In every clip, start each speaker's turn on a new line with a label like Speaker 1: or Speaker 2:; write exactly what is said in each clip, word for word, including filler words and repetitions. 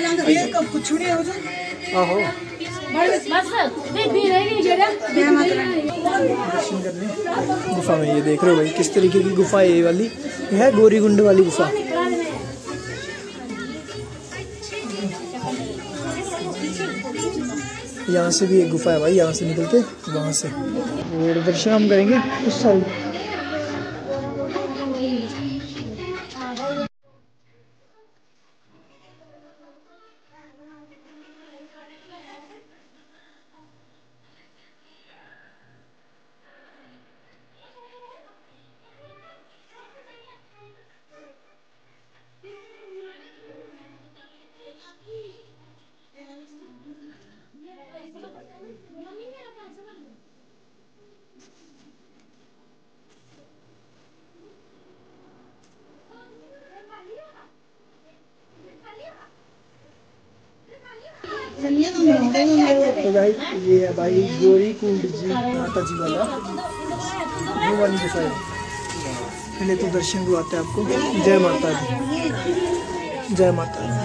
Speaker 1: कुछ नहीं हो जाए।
Speaker 2: आहो दर्शन करने गुफा में। ये देख रहे हो भाई किस तरीके की गुफा है ये वाली। ये है गौरीकुंड वाली गुफा। यहाँ से भी एक गुफा है भाई, यहाँ से निकल के वहाँ से। और दर्शन हम करेंगे उस साइड। तो भाई ये है भाई गौरीकुंड जी माता जी वाला वो वाली गुफा है। पहले तो दर्शन करवाते हैं आपको। जय माता दी, जय माता दी।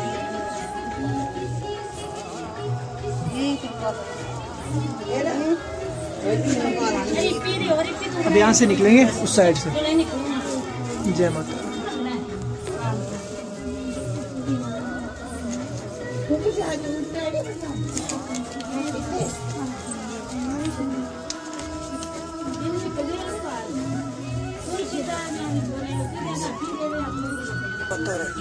Speaker 2: अब यहाँ से निकलेंगे उस साइड से। जय माता। पता रहे